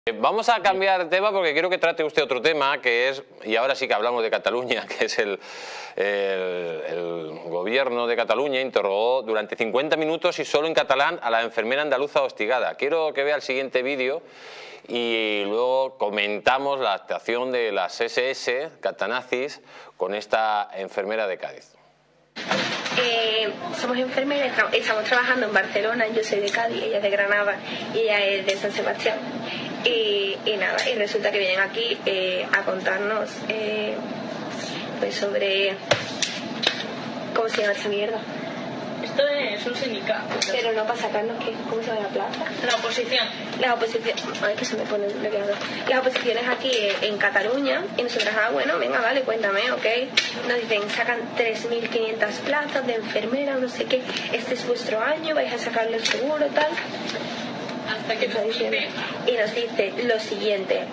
Vamos a cambiar de tema porque quiero que trate usted otro tema que es, y ahora sí que hablamos de Cataluña, que es el gobierno de Cataluña interrogó durante 50 minutos y solo en catalán a la enfermera andaluza hostigada. Quiero que vea el siguiente vídeo y luego comentamos la actuación de las SS catanazis con esta enfermera de Cádiz. Somos enfermeras, estamos trabajando en Barcelona, yo soy de Cádiz, ella es de Granada y ella es de San Sebastián. Y nada, y resulta que vienen aquí a contarnos pues sobre... ¿Cómo se llama esa mierda? Esto es un sindicato. Pero no para sacarnos, ¿qué? ¿Cómo se llama la plaza? La oposición. Las oposiciones... Ay, que se me pone bloqueado. Las oposiciones aquí en Cataluña, y nosotras, bueno, venga, vale, cuéntame, ok. Nos dicen, sacan 3.500 plazas de enfermera, no sé qué, este es vuestro año, vais a sacarle el seguro, tal. Hasta que nos dice... Y nos dice lo siguiente,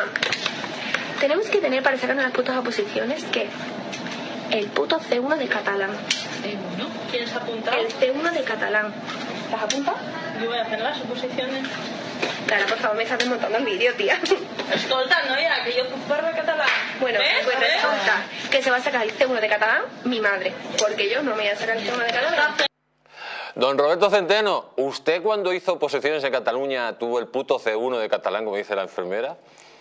tenemos que tener para sacarnos las putas oposiciones, ¿qué? El puto C1 de catalán. ¿C1? ¿Quieres apuntar? El C1 de catalán. ¿Las apuntas? Yo voy a hacer las oposiciones. Claro, por favor, me estás desmontando el vídeo, tía. Escolta, no, ya, que yo parlo catalán. Bueno, pues resulta que se va a sacar el C1 de catalán mi madre, porque yo no me voy a sacar el C1 de catalán. Don Roberto Centeno, ¿usted cuando hizo oposiciones en Cataluña tuvo el puto C1 de catalán, como dice la enfermera?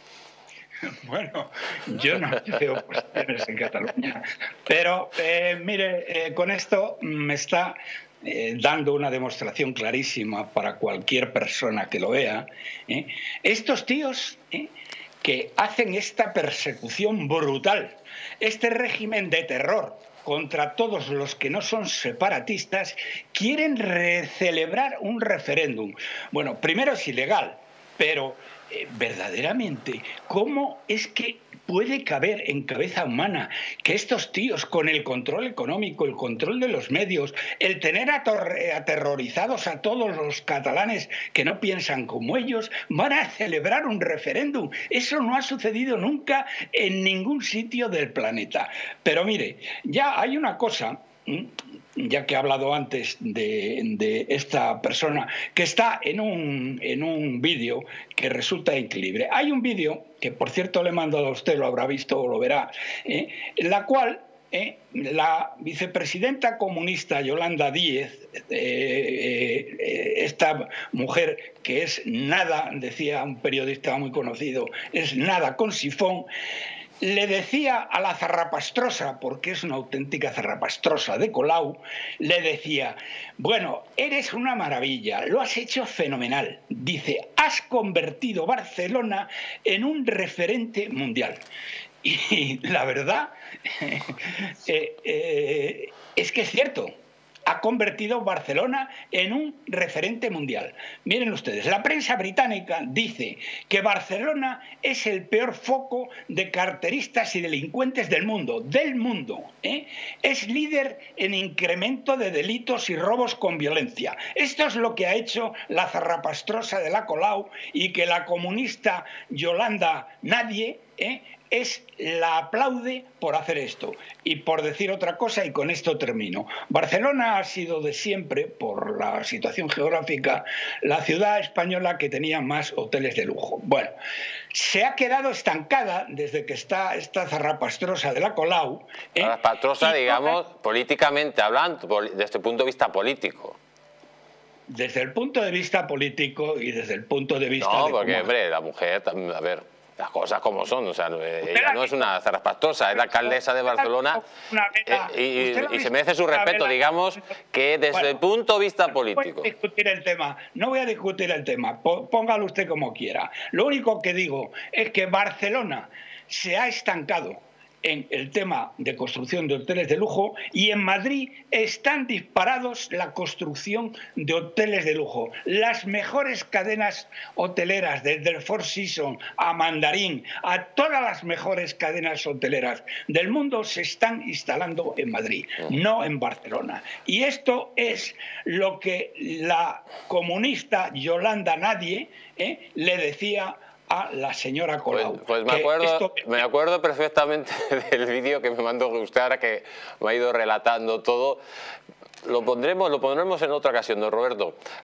Bueno, yo no hice oposiciones en Cataluña, pero mire, con esto me está dando una demostración clarísima para cualquier persona que lo vea. Estos tíos que hacen esta persecución brutal, este régimen de terror contra todos los que no son separatistas, quieren celebrar un referéndum. Bueno, primero es ilegal, pero verdaderamente, ¿cómo es que puede caber en cabeza humana que estos tíos, con el control económico, el control de los medios, el tener aterrorizados a todos los catalanes que no piensan como ellos, van a celebrar un referéndum? Eso no ha sucedido nunca en ningún sitio del planeta. Pero mire, ya hay una cosa, ya que he hablado antes de esta persona, que está en un vídeo que resulta increíble. Hay un vídeo, que por cierto le he mandado a usted, lo habrá visto o lo verá, en la cual la vicepresidenta comunista Yolanda Díez, esta mujer que es nada, decía un periodista muy conocido, es nada con sifón, le decía a la zarrapastrosa, porque es una auténtica zarrapastrosa de Colau, le decía, bueno, eres una maravilla, lo has hecho fenomenal. Dice, has convertido Barcelona en un referente mundial. Y la verdad es que es cierto. Ha convertido Barcelona en un referente mundial. Miren ustedes, la prensa británica dice que Barcelona es el peor foco de carteristas y delincuentes del mundo. Es líder en incremento de delitos y robos con violencia. Esto es lo que ha hecho la zarrapastrosa de la Colau, y que la comunista Yolanda Nadie la aplaude por hacer esto. Y por decir otra cosa, y con esto termino, Barcelona ha sido de siempre, por la situación geográfica, la ciudad española que tenía más hoteles de lujo. Bueno, se ha quedado estancada desde que está esta zarrapastrosa de la Colau. Zarrapastrosa, digamos, políticamente hablando, desde el punto de vista político. Desde el punto de vista político y desde el punto de vista... No, porque, hombre, la mujer, a ver... Las cosas como son, o sea, ella no es una zarrapastrosa, es la alcalesa de Barcelona y se merece su respeto, digamos, que desde el punto de vista político. No voy a discutir el tema, póngalo usted como quiera. Lo único que digo es que Barcelona se ha estancado en el tema de construcción de hoteles de lujo, y en Madrid están disparados la construcción de hoteles de lujo. Las mejores cadenas hoteleras, desde el Four Seasons a Mandarín, a todas las mejores cadenas hoteleras del mundo, se están instalando en Madrid, no en Barcelona. Y esto es lo que la comunista Yolanda Nadie le decía a la señora Colau. Pues me acuerdo perfectamente del vídeo que me mandó usted ahora, que me ha ido relatando todo. Lo pondremos en otra ocasión, don Roberto.